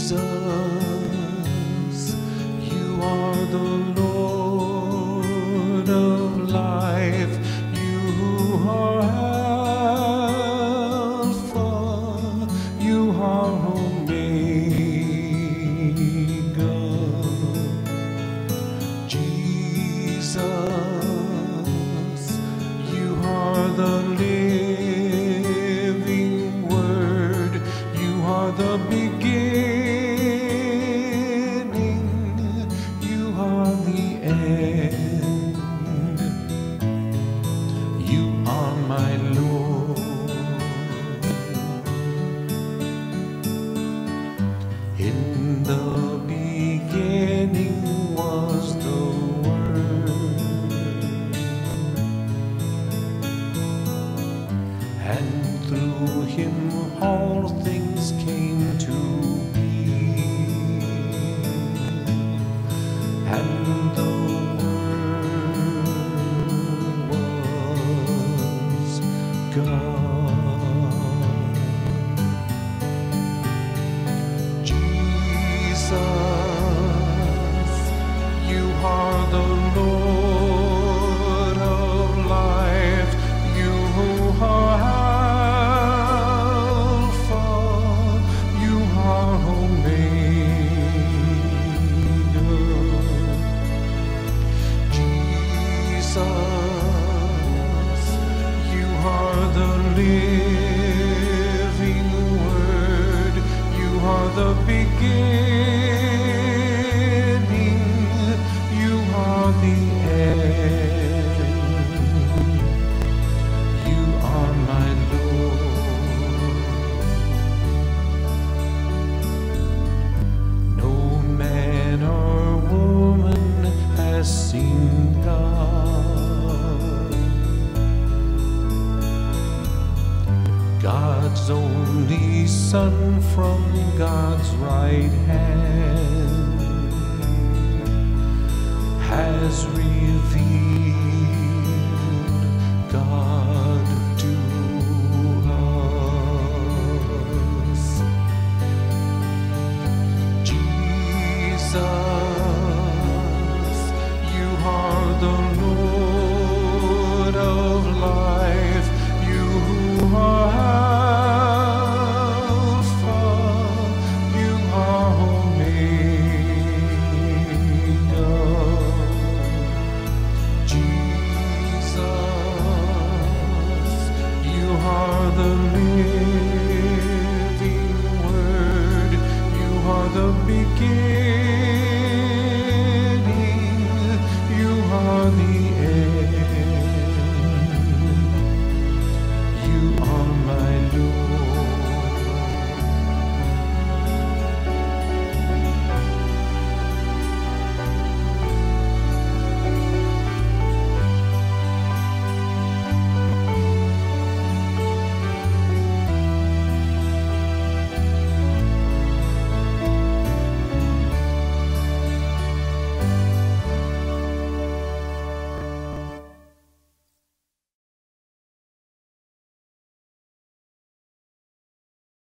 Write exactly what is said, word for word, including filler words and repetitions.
Jesus, you are the Lord of life. You are Alpha, you are Omega. Jesus, you are the living Word. You are the beginning, you are the end. You are my Lord. In the beginning was the Word, and through him all things came to be. And the Word was God. Jesus, you are the Lord of life. You are Alpha, you are Omega. Jesus, you are the living Word. You are the beginning, you are the end. You are my Lord. No man or woman has seen God. God's only Son from God's right hand has revealed God to us. Jesus, you are the Lord of life. You are Alpha, you are Omega. Jesus, you are the living Word. You are the beginning,